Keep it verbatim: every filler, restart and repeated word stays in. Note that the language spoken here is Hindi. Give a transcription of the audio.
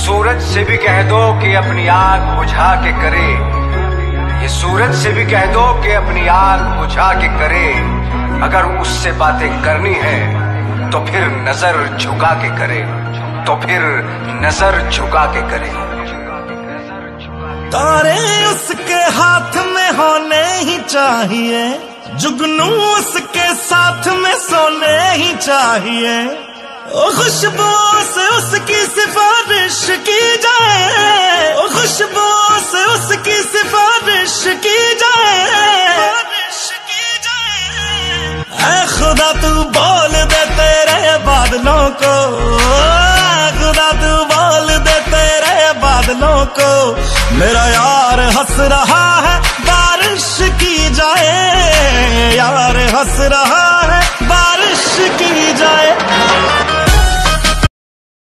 सूरज से भी कह दो कि अपनी आग बुझा के करे, ये सूरज से भी कह दो कि अपनी आग बुझा के करे। अगर उससे बातें करनी है तो फिर नजर झुका के करे, तो फिर नजर झुका के करे। तारे उसके हाथ में होने ही चाहिए, जुगनू उसके साथ में सोने ही चाहिए। ओ खुशबू से उसकी सिफारिश की जाए, ओ खुशबू से उसकी सिफारिश की जाए। ऐ खुदा तू बोल दे तेरे बादलों को, खुदा तू बोल दे तेरे बादलों को, मेरा यार हंस रहा है बारिश की जाए, यार हंस रहा है बारिश की जाए।